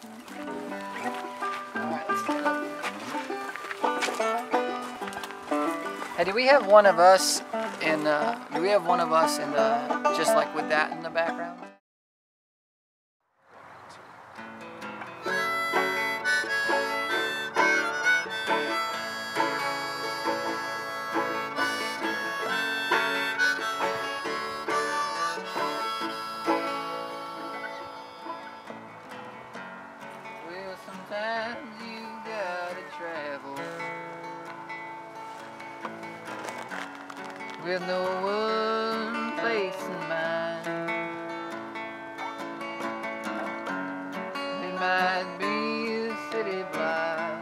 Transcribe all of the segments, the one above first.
Alright, let's stand up. Hey, do we have one of us in, just like with that in the background? Well, sometimes you gotta travel with no one place in mind. It might be a city block,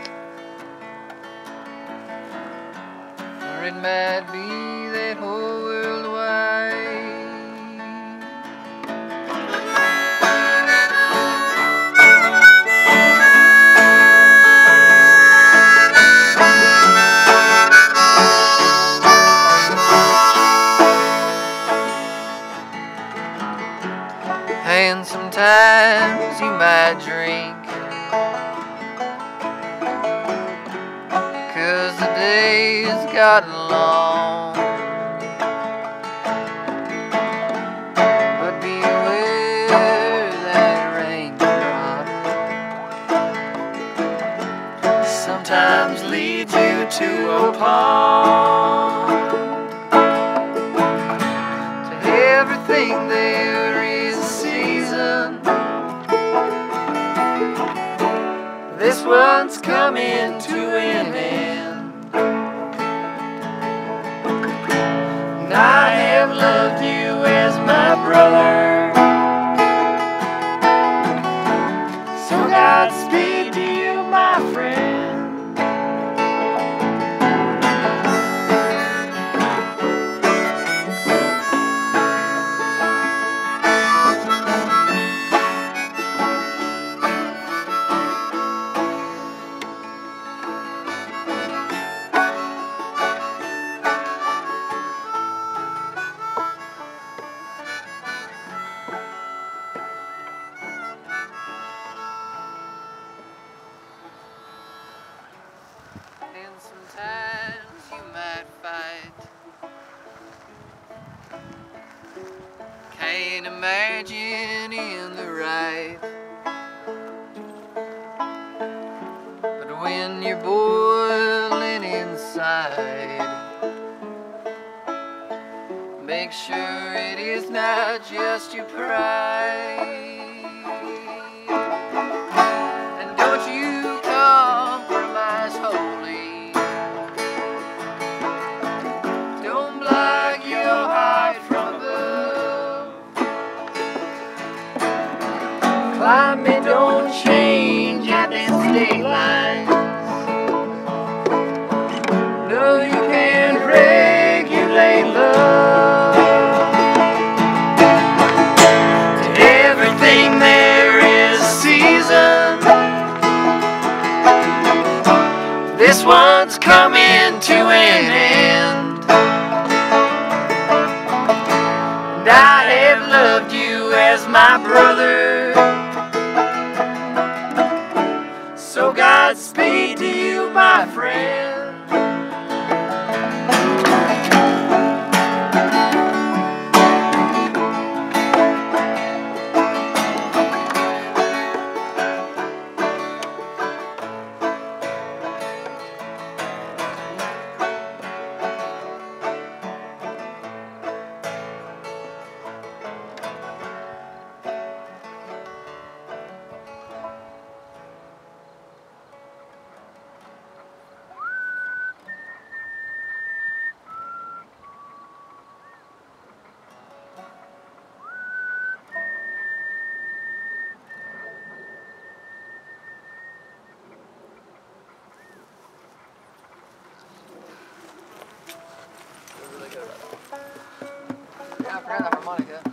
or it might be that whole world wide. And sometimes you might drink, 'cause the days got long. But beware that raindrop sometimes leads you to a pond. To everything there is a season. This one's coming to an end. And I have loved you as my brother, so Godspeed to you, my friend. And sometimes you might fight. Can't imagine in the right. But when you're boiling inside, make sure it is not just your pride. And don't you compromise wholly. Don't block your heart from above. Climate don't change at the state lines. No, you can't regulate love. To everything there is a season. This one's coming to an end. And I have loved you as my brother, so Godspeed to you, my friend. Yeah, I forgot the harmonica.